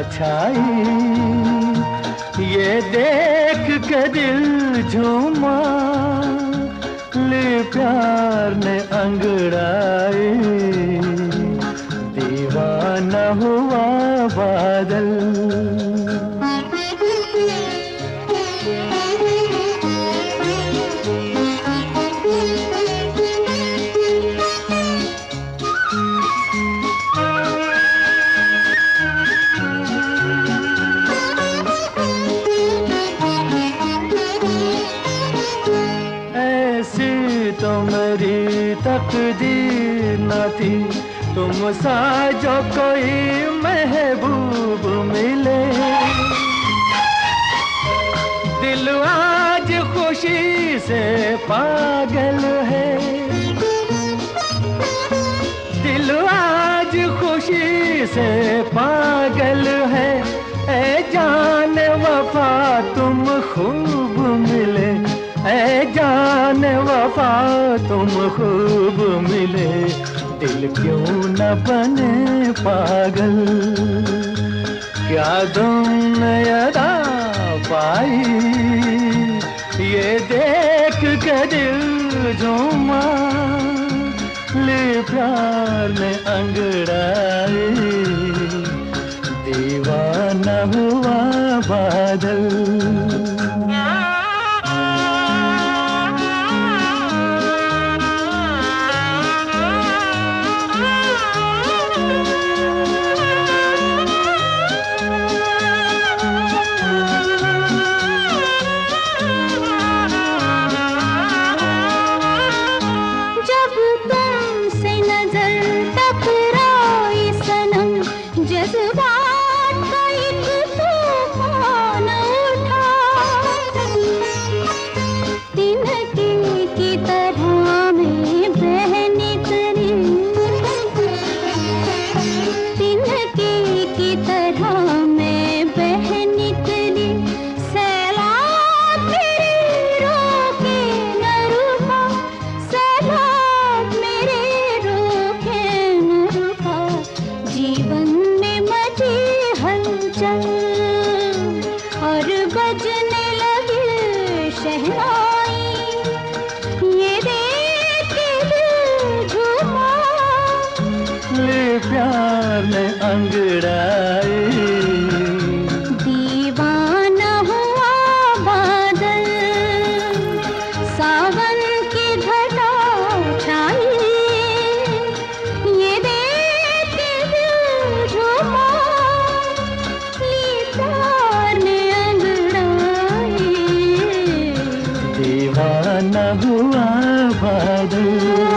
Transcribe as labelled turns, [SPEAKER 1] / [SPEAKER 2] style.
[SPEAKER 1] छाई, ये देख के दिल झूमा, ले प्यार ने अंगड़ाई, दीवाना हुआ बादल। तो मेरी तकदीर न थी, तुम सा जो कोई महबूब मिले। दिल आज खुशी से पागल है, दिल आज खुशी से पागल है। ऐ जान वफा तुम खूब मिले, ऐ जान वफा तुम खूब मिले। दिल क्यों न बने पागल, क्या तुमने अदा पाई, ये देख के दिल झूमा, ले प्यार ने अंगड़ाई, दीवाना हुआ बादल। और बजने लगी शहनाई, ये देख के दिल झूमा, ले प्यार ने अंगड़ाई, दीवाना हुआ बादल। सावन की घटा छाई, ये देख के दिल झूमा, दीवाना हुआ बादल।